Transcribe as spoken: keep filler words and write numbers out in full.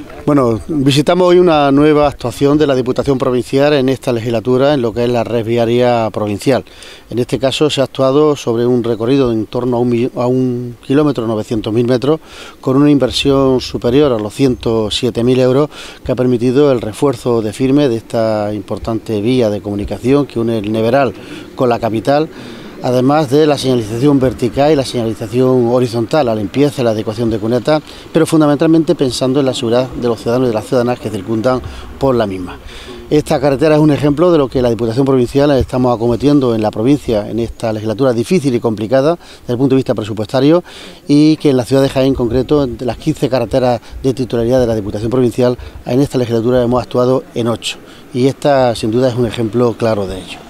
Bueno, visitamos hoy una nueva actuación de la Diputación Provincial en esta legislatura en lo que es la red viaria provincial. En este caso se ha actuado sobre un recorrido de en torno a un, a un kilómetro novecientos mil metros con una inversión superior a los ciento siete mil euros que ha permitido el refuerzo de firme de esta importante vía de comunicación que une el Neveral con la capital, además de la señalización vertical y la señalización horizontal, la limpieza y la adecuación de cunetas, pero fundamentalmente pensando en la seguridad de los ciudadanos y de las ciudadanas que circundan por la misma. Esta carretera es un ejemplo de lo que la Diputación Provincial estamos acometiendo en la provincia en esta legislatura difícil y complicada desde el punto de vista presupuestario, y que en la ciudad de Jaén en concreto, de las quince carreteras de titularidad de la Diputación Provincial, en esta legislatura hemos actuado en ocho, y esta sin duda es un ejemplo claro de ello.